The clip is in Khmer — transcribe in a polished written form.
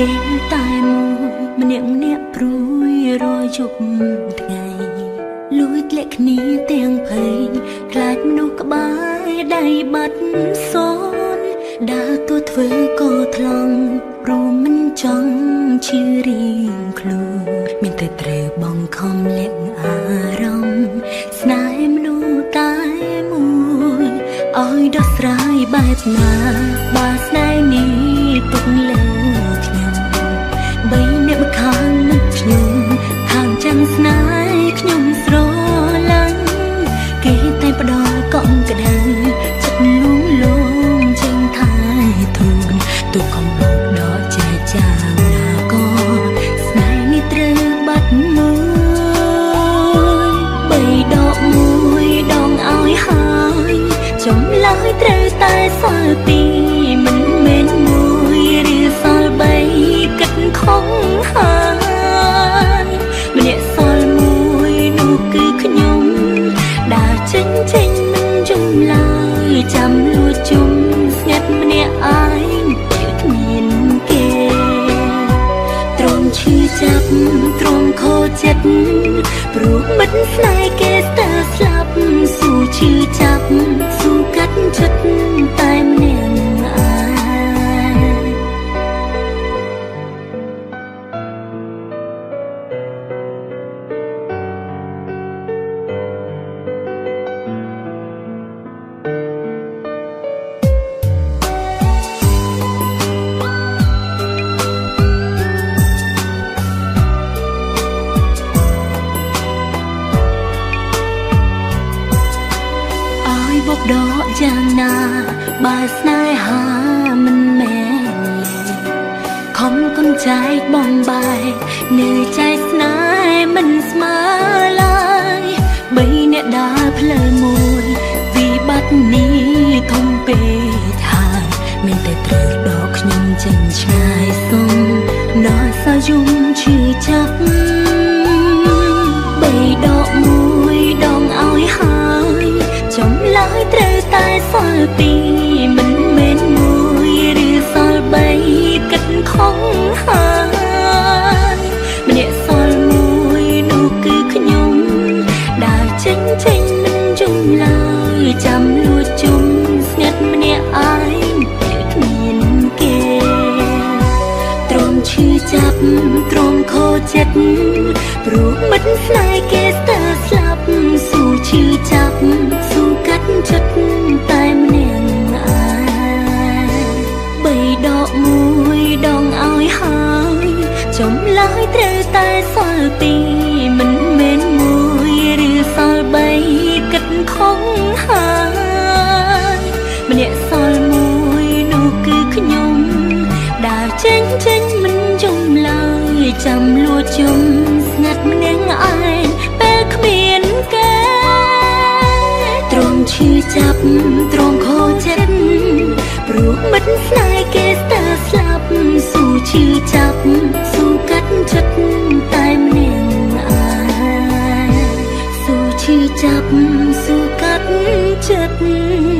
ពេលតែមួយម្នាក់ព្រួយរយប់ថ្ងៃលួចលាក់គ្នាទាំងភ័យខ្លាចមនុស្សក្បែរដៃបាត់សូនដើរទួធ្វើក៏ថ្លង់ព្រោះមិនចង់ជឿរៀងខ្លួនមានតែត្រូវបងខំលាក់អារម្មណ៍ស្នេហ៍មនុស្សតែមួយឲ្យដោះស្រាយបែបណាបើស្នេហ៍នេះទុកលើខ្ញុំបីអ្នកម្ខាងនឹកខ្ញុំខាងចាំស្នេហ៍ខ្ញុំស្រឡាញ់គេតែផ្ដល់កង់ក្ដៅចិត្តលួងលោមចេញថែធូនទុកកំបោកដល់ចែកចាងណាក៏ស្នេហ៍នេះត្រូវបាត់មួយបីដកមួយដងឲ្យហើយចំឡើយត្រូវតែសល់ពីរមិនមែនមួយឬសល់បីគិតខុសហើយម្នាក់សល់មួយនោះគឺខ្ញុំដើរចេញមិនយំឡើយចាំលួចជុំស្ងាត់ម្នាក់ឯងជឿគ្មានគេទ្រង់ឈឺចាប់ទ្រង់ខូចចិត្តព្រោះមិត្តស្នេហ៍គេស្ទើរស្លាប់ស៊ូឈឺចាប់ស៊ូកាត់ចិត្តតែម្នាក់ឯងបបដកយ៉ាងណាបើស្នេហាមិនមែនខំកុំចែកបងបែកនៅใจស្នេហ៍មិនស្មើឡើយបីអ្នកដើរផ្លូវមួយវិបត្តិនេះធំពេកហើយមានតែត្រូវដកខ្ញុំចេញឆ្ងាយសុំដល់សយំឈឺចាប់បីដកមួយដងឲ្យហើយចំឡើយត្រូវតែសល់ពីរមិនមែនមួយឬសល់បីគិតខុសហើយម្នាក់សល់មួយនោះគឺខ្ញុំដើរចេញមិនយំឡើយចាំលួចជុំស្ងាត់ម្នាក់ឯងជឿគ្មានគេទ្រង់ឈឺចាប់ទ្រង់ខូចចិត្តព្រោះមិត្តស្នេហ៍គេស្ទើរស្លាប់ស៊ូឈឺចាប់ស៊ូកាត់ចិត្តតែម្នាក់ឯងបីដកមួយដងឲ្យហើយចំឡើយត្រូវតែសល់ពីរមិនមែនមួយឬសល់បីគិតខុសហើយម្នាក់សល់មួយនោះគឺខ្ញុំដើរចេញមិនយំឡើយចាំលួចជុំស្ងាត់ម្នាក់ឯងពេលគ្មានគេទ្រង់ឈឺចាប់ទ្រង់ខូចចិត្តព្រោះមិត្តស្នេហ៍គេស្ទើរស្លាប់ស៊ូឈឺចាប់ស៊ូកាត់ចិត្តតែម្នាក់ឯងស៊ូឈឺចាប់ស៊ូកាត់ចិត្ត